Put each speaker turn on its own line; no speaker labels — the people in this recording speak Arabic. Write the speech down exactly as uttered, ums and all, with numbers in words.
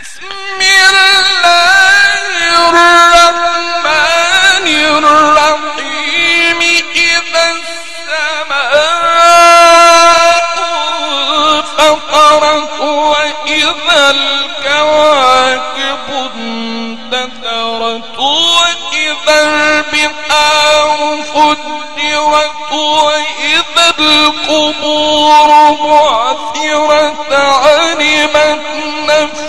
بسم الله الرحمن الرحيم إذا السماء انفطرت وإذا الكواكب انتثرت وإذا البحار فجرت وإذا القبور بعثرت علمت نفس